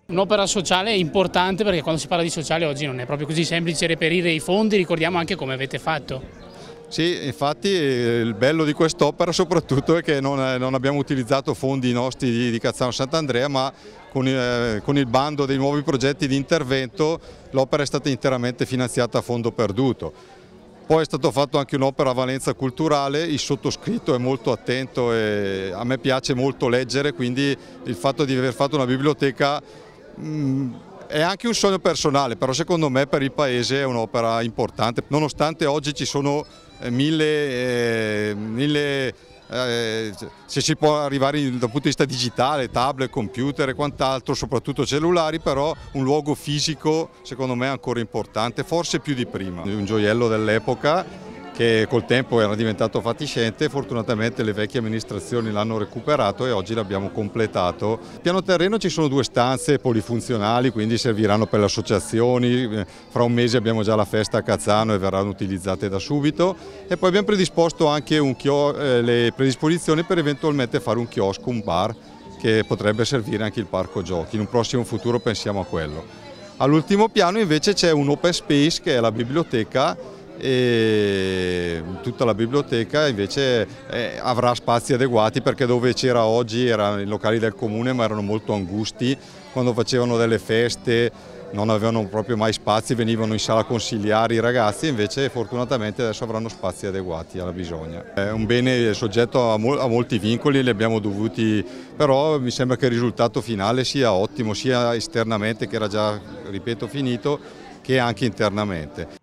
Un'opera sociale è importante perché quando si parla di sociale oggi non è proprio così semplice reperire i fondi, ricordiamo anche come avete fatto. Sì, infatti il bello di quest'opera soprattutto è che non abbiamo utilizzato fondi nostri di Cazzano Sant'Andrea, ma con il bando dei nuovi progetti di intervento l'opera è stata interamente finanziata a fondo perduto. Poi è stato fatto anche un'opera a valenza culturale, il sottoscritto è molto attento e a me piace molto leggere, quindi il fatto di aver fatto una biblioteca è anche un sogno personale, però secondo me per il paese è un'opera importante, nonostante oggi ci sono se si può arrivare dal punto di vista digitale, tablet, computer e quant'altro, soprattutto cellulari, però un luogo fisico secondo me è ancora importante, forse più di prima. Un gioiello dell'epoca che col tempo era diventato fatiscente, fortunatamente le vecchie amministrazioni l'hanno recuperato e oggi l'abbiamo completato. Al piano terreno ci sono 2 stanze polifunzionali, quindi serviranno per le associazioni, fra un mese abbiamo già la festa a Cazzano e verranno utilizzate da subito, e poi abbiamo predisposto anche le predisposizioni per eventualmente fare un chiosco, un bar che potrebbe servire anche il parco giochi. In un prossimo futuro pensiamo a quello. All'ultimo piano invece c'è un open space che è la biblioteca, e tutta la biblioteca invece avrà spazi adeguati, perché dove c'era oggi erano i locali del comune ma erano molto angusti, quando facevano delle feste non avevano proprio mai spazi, venivano in sala consigliari i ragazzi, invece fortunatamente adesso avranno spazi adeguati alla bisogna. È un bene soggetto a molti vincoli, li abbiamo dovuti, però mi sembra che il risultato finale sia ottimo, sia esternamente, che era già, ripeto, finito, che anche internamente.